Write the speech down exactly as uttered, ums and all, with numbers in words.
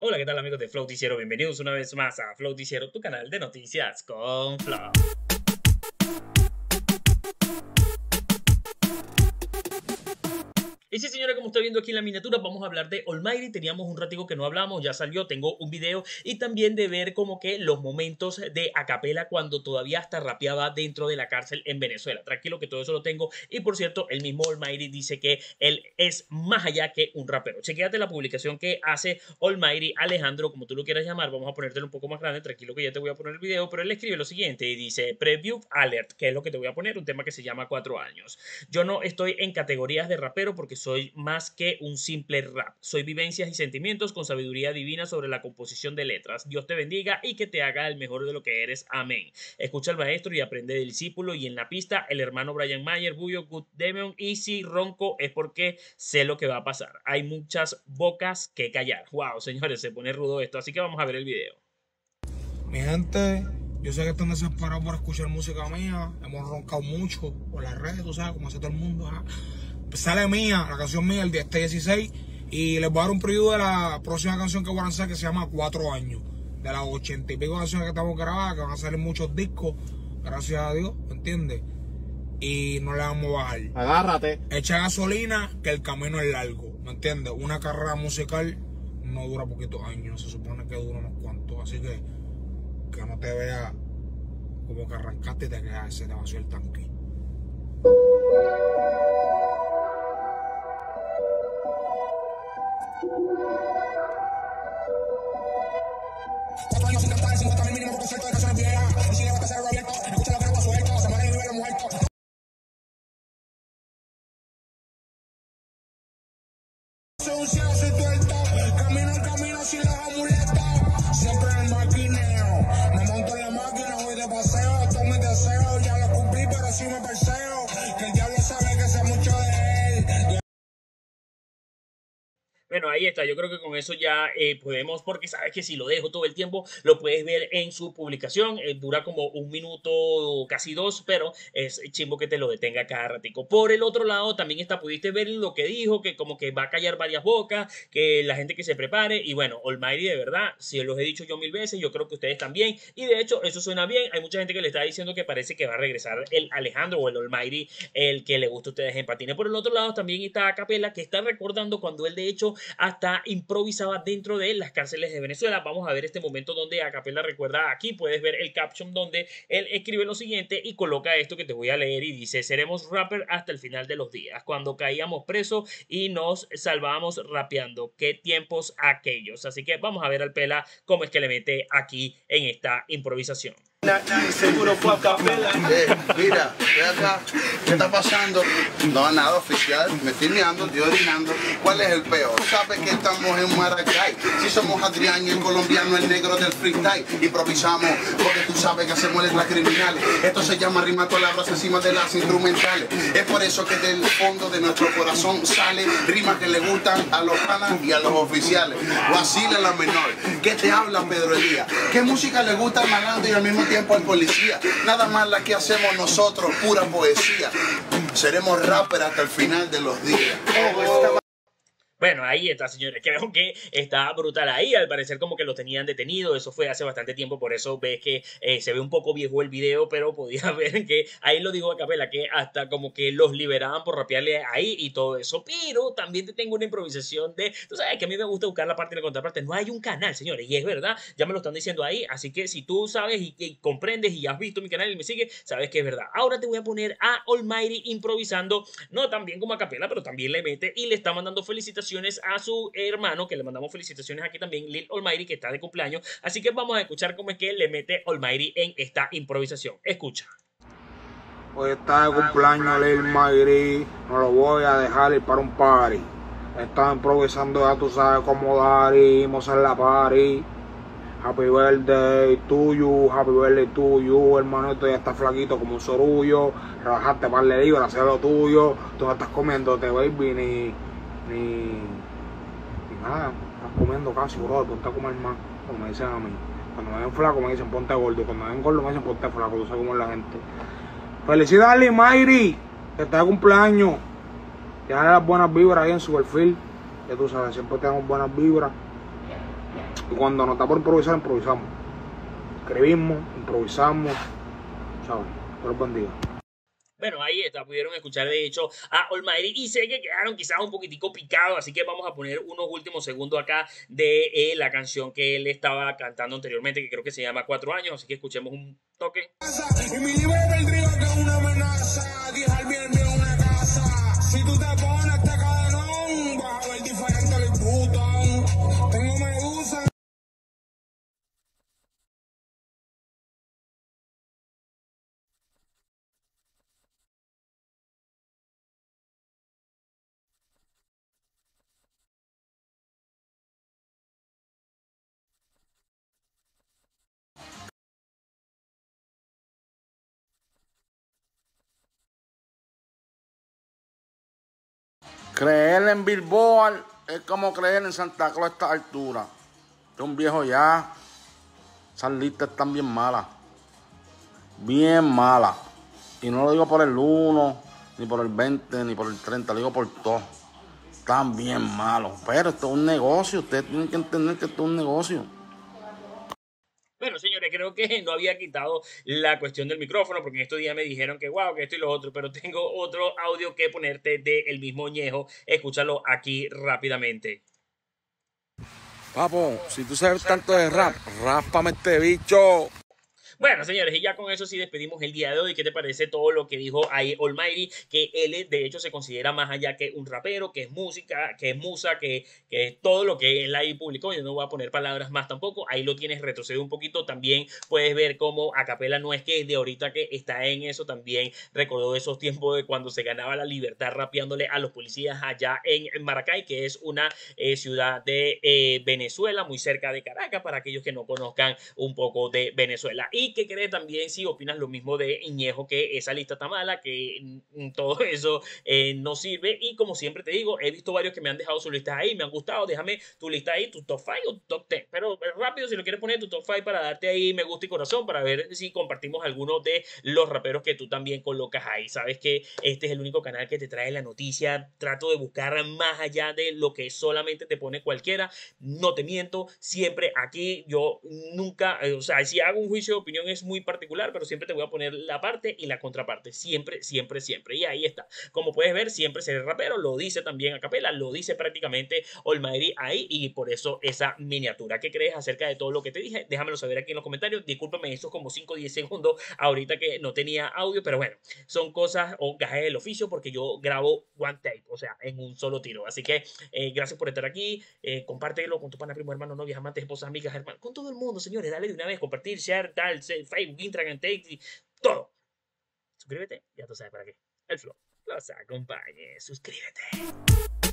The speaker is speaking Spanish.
Hola, ¿qué tal amigos de Flowticiero? Bienvenidos una vez más a Flowticiero, tu canal de noticias con Flow. Y sí, señora, como está viendo aquí en la miniatura, vamos a hablar de Almighty. Teníamos un ratico que no hablamos, ya salió, tengo un video y también de ver como que los momentos de acapela cuando todavía hasta rapeaba dentro de la cárcel en Venezuela. Tranquilo que todo eso lo tengo. Y por cierto, el mismo Almighty dice que él es más allá que un rapero. Chequéate la publicación que hace Almighty, Alejandro, como tú lo quieras llamar. Vamos a ponértelo un poco más grande, tranquilo que ya te voy a poner el video. Pero él escribe lo siguiente y dice: Preview Alert, que es lo que te voy a poner, un tema que se llama Cuatro Años. Yo no estoy en categorías de rapero porque soy más que un simple rap. Soy vivencias y sentimientos con sabiduría divina sobre la composición de letras. Dios te bendiga y que te haga el mejor de lo que eres. Amén. Escucha al maestro y aprende del discípulo. Y en la pista, el hermano Brian Mayer, Buyo, Good Demon. Y si ronco es porque sé lo que va a pasar. Hay muchas bocas que callar. Wow, señores, se pone rudo esto. Así que vamos a ver el video. Mi gente, yo sé que están desesperados por escuchar música mía. Hemos roncado mucho por las redes, tú sabes, como hace todo el mundo. ¿Ah? Sale mía, la canción mía, el este dieciséis, y les voy a dar un preview de la próxima canción que voy a lanzar, que se llama Cuatro Años, de las ochenta y pico canciones que estamos grabadas, que van a salir muchos discos, gracias a Dios, ¿me entiendes? Y no le vamos a bajar. Agárrate. Echa gasolina, que el camino es largo, ¿me entiendes? Una carrera musical no dura poquitos años, se supone que dura unos cuantos, así que que no te veas como que arrancaste y te quedas, se te vació el tanque. Cuatro años sin cantar, cincuenta mil mínimo por concierto de canciones viejas. Y si le gusta ser abierto, escucha lo que no suelto. Se muere y vive los muertos. Soy un cielo, soy tuerto. Camino en camino sin los amuletos. Siempre en el maquineo. Me monto en la máquina, voy de paseo. Todos mis deseos ya los cumplí, pero si me perseo. Que el diablo sabe que sé mucho de él. Bueno, ahí está, yo creo que con eso ya eh, podemos, porque sabes que si lo dejo todo el tiempo, lo puedes ver en su publicación, eh, dura como un minuto, casi dos, pero es chimbo que te lo detenga cada ratico. Por el otro lado, también está, pudiste ver lo que dijo, que como que va a callar varias bocas, que la gente que se prepare, y bueno, Almighty de verdad, si los he dicho yo mil veces, yo creo que ustedes también, y de hecho eso suena bien, hay mucha gente que le está diciendo que parece que va a regresar el Alejandro o el Almighty, el que le gusta a ustedes en patines. Por el otro lado también está Acapela, que está recordando cuando él de hecho hasta improvisaba dentro de las cárceles de Venezuela. Vamos a ver este momento donde Acapela recuerda. Aquí puedes ver el caption donde él escribe lo siguiente y coloca esto que te voy a leer y dice: seremos rapper hasta el final de los días, cuando caíamos presos y nos salvábamos rapeando, qué tiempos aquellos. Así que vamos a ver al Pela cómo es que le mete aquí en esta improvisación. Seguro fue Acapela. Eh, mira, ve acá, ¿qué está pasando? No, nada oficial, me estoy meando, estoy orinando. ¿Cuál es el peor? Tú sabes que estamos en Maracay. Si somos Adrián y el colombiano, el negro del freestyle. Improvisamos, porque tú sabes que hacemos letras criminales. Esto se llama rimar palabras encima de las instrumentales. Es por eso que del fondo de nuestro corazón sale rimas que le gustan a los panas y a los oficiales. Vacila la menor, ¿qué te habla Pedro Elías? ¿Qué música le gusta al malandro y al mismo tiempo al policía? Nada más la que hacemos nosotros, pura poesía. Seremos rappers hasta el final de los días. Bueno, ahí está, señores. Creo que está brutal ahí. Al parecer como que lo tenían detenido. Eso fue hace bastante tiempo. Por eso ves que eh, se ve un poco viejo el video. Pero podía ver que ahí lo dijo Acapela, que hasta como que los liberaban por rapearle ahí y todo eso. Pero también te tengo una improvisación de... Tú sabes que a mí me gusta buscar la parte y la contraparte. No hay un canal, señores. Y es verdad. Ya me lo están diciendo ahí. Así que si tú sabes y, y comprendes y has visto mi canal y me sigues, sabes que es verdad. Ahora te voy a poner a Almighty improvisando. No tan bien como Acapela, pero también le mete y le está mandando felicitaciones a su hermano, que le mandamos felicitaciones aquí también, Lil Almighty, que está de cumpleaños. Así que vamos a escuchar cómo es que le mete Almighty en esta improvisación. Escucha. Hoy está de cumpleaños Lil Almighty, no lo voy a dejar ir para un party. Estaba improvisando, ya tú sabes cómo dar y vamos a la party. Happy birthday to you, happy birthday to you, hermano, esto ya está flaquito como un sorullo. Rebajaste par de libras, hacer lo tuyo. Tú no estás comiéndote, baby, ni... Ni, ni nada, estás comiendo casi, bro, ponte a comer más, como me dicen a mí. Cuando me ven flaco me dicen ponte gordo, y cuando me ven gordo me dicen ponte flaco, tú sabes cómo es la gente. Felicidades, Almighty, que está de cumpleaños. Ya las buenas vibras ahí en su perfil, que tú sabes, siempre tenemos buenas vibras. Y cuando nos está por improvisar, improvisamos. Escribimos, improvisamos, ¿sabes? Dios los bendiga. Bueno, ahí está, pudieron escuchar de hecho a Almighty y sé que quedaron quizás un poquitico picados, así que vamos a poner unos últimos segundos acá de eh, la canción que él estaba cantando anteriormente, que creo que se llama Cuatro Años, así que escuchemos un toque. Y mi libre vendría que es una amenaza. Dejar bien bien una casa. Si tú te pones este cadenón, vas a ver diferente el botón. Tengo medusa. Creer en Billboard es como creer en Santa Claus a esta altura. Es un viejo ya. Esas listas están bien malas. Bien malas. Y no lo digo por el uno, ni por el veinte, ni por el treinta, lo digo por todo. Están bien malos. Pero esto es un negocio. Ustedes tienen que entender que esto es un negocio. Bueno, señores, creo que no había quitado la cuestión del micrófono porque en estos días me dijeron que wow, que esto y lo otro, pero tengo otro audio que ponerte de El Mismo Ñejo. Escúchalo aquí rápidamente. Papo, si tú sabes tanto de rap, ráspame este bicho. Bueno, señores, y ya con eso sí despedimos el día de hoy. ¿Qué te parece todo lo que dijo ahí Almighty? Que él, de hecho, se considera más allá que un rapero, que es música, que es musa, que, que es todo lo que él ahí publicó. Yo no voy a poner palabras más tampoco. Ahí lo tienes, retrocede un poquito. También puedes ver cómo Acapela no es que es de ahorita que está en eso. También recordó esos tiempos de cuando se ganaba la libertad rapeándole a los policías allá en Maracay, que es una eh, ciudad de eh, Venezuela, muy cerca de Caracas, para aquellos que no conozcan un poco de Venezuela. Y ¿qué crees también si opinas lo mismo de Ñejo, que esa lista está mala, que mm, todo eso eh, no sirve? Y como siempre te digo, he visto varios que me han dejado sus listas ahí, me han gustado. Déjame tu lista ahí, tu top cinco o tu top diez. Pero rápido, si lo quieres poner tu top cinco para darte ahí me gusta y corazón, para ver si compartimos algunos de los raperos que tú también colocas ahí. Sabes que este es el único canal que te trae la noticia. Trato de buscar más allá de lo que solamente te pone cualquiera. No te miento, siempre aquí yo nunca, eh, o sea, si hago un juicio de opinión es muy particular, pero siempre te voy a poner la parte y la contraparte, siempre, siempre, siempre, y ahí está. Como puedes ver, siempre seré rapero, lo dice también Acapela, lo dice prácticamente Almighty ahí, y por eso esa miniatura. ¿Qué crees acerca de todo lo que te dije? Déjamelo saber aquí en los comentarios. Discúlpame esos como cinco o diez segundos ahorita que no tenía audio, pero bueno, son cosas o gajes del oficio porque yo grabo one tape, o sea, en un solo tiro. Así que eh, gracias por estar aquí, eh, compártelo con tu pana, primo, hermano, novias, amantes, esposas, amigas, hermanos, con todo el mundo, señores. Dale de una vez, compartir, share, tal, Facebook, Instagram, Take, todo. Suscríbete, ya tú sabes para qué. El flow los acompañe. Suscríbete.